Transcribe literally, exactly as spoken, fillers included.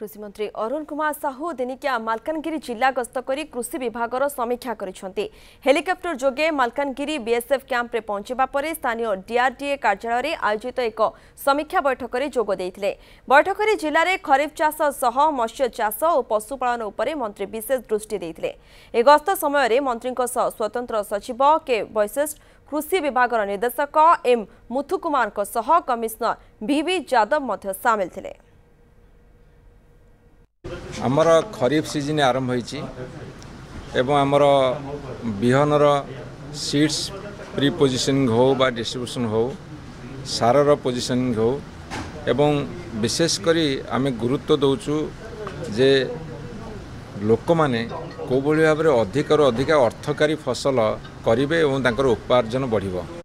कृषि मंत्री अरुण कुमार साहू दिनिकिया मालकानगिरी जिला गस्त करी कृषि विभाग समीक्षा करिसेंती। हेलिकॉप्टर जोगे मालकानगिरी बीएसएफ कैंप रे पहुंचबा परे स्थानीय डीआरडीए कार्यालय रे आयोजित एक समीक्षा बैठक रे जोग देइथिले। बैठक रे जिले में खरीफ चाष सह मत्स्य चाष और पशुपालन उपरे मंत्री विशेष दृष्टि देइथिले। ए गस्त समय रे मंत्री स्वतंत्र सचिव के वैशिष्ट, कृषि विभाग निर्देशक एम मुथु कुमार सह कमिश्नर वीवी यादव मध्य सामिल थिले। आमर खरीफ सीजन आरंभ होईची एवं आमर बिहनर सीड्स प्री पोजिशनिंग हो बा डिस्ट्रीब्यूशन हो सारर पोजिशनिंग हो एवं विशेष करी आमे गुरुत्व दौचु जे लोक माने को भली भाबरे अधिक अधिक अर्थकारी फसल करिवे एवं तांकर उपार्जन बढ़िबो।